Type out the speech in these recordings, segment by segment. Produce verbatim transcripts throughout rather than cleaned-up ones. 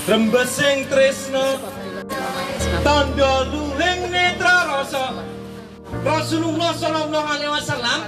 Rembesing tresno tandha luhing netra rasa. Rasulullah Shallallahu Alaihi Wasallam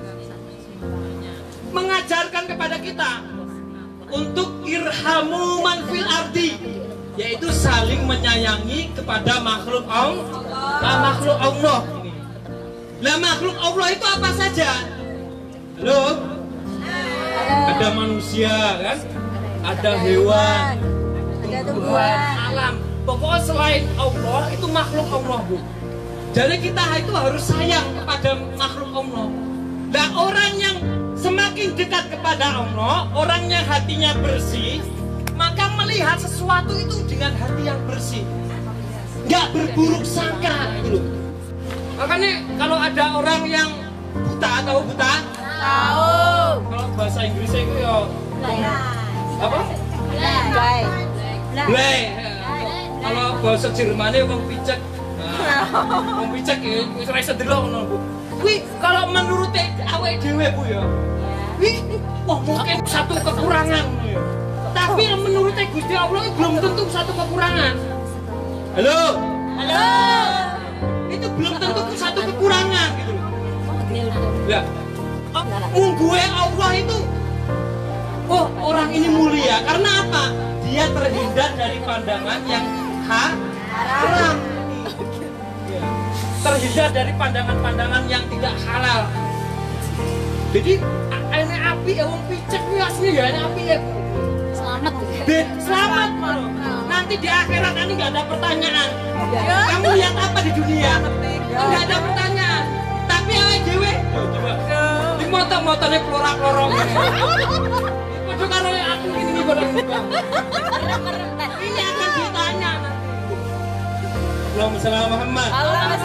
mengajarkan kepada kita untuk irhamu man fil ardi, yaitu saling menyayangi kepada makhluk Allah. Makhluk Allah. Lah makhluk Allah itu apa saja? Halo? Ada manusia kan? Ada hewan, tumbuhan, alam. Pokoknya selain Allah itu makhluk Allah, Bu. Jadi kita itu harus sayang kepada makhluk Allah. Nah, orang yang semakin dekat kepada Allah, orang yang hatinya bersih, maka melihat sesuatu itu dengan hati yang bersih, nggak berburuk sangka gitu. Makanya kalau ada orang yang buta, tahu buta? Tahu. Kalau bahasa Inggrisnya itu ya apa? Blay. Blay. Kalau bahasa Jermannya wong picek. Wong picek ya wis ora iso delok ngono, Bu. Kuwi kalau menurut awake dhewe, Bu ya. Kuwi wah mungkin satu kekurangan ya. Tapi menurut Gusti Allah belum tentu satu kekurangan. Halo? Halo. Itu belum tentu satu kekurangan gitu loh. Lah, ungguhe Allah itu oh, orang ini mulia karena apa? Dia terhindar dari pandangan yang ha haram. Terhindar dari pandangan-pandangan yang tidak halal. Jadi ini api ya wong picek kuwi asli ya ini api ya. Selamat. Bet, selamat malu. Nanti di akhirat nanti nggak ada pertanyaan. Kamu lihat apa di dunia? Nggak ada pertanyaan. Tapi awake dhewe coba. Di motor-motornya kelorak-lorong. Padahal kalau aku ini barang buka. Ini akan ditanya nanti. Allahumma shalli ala Muhammad.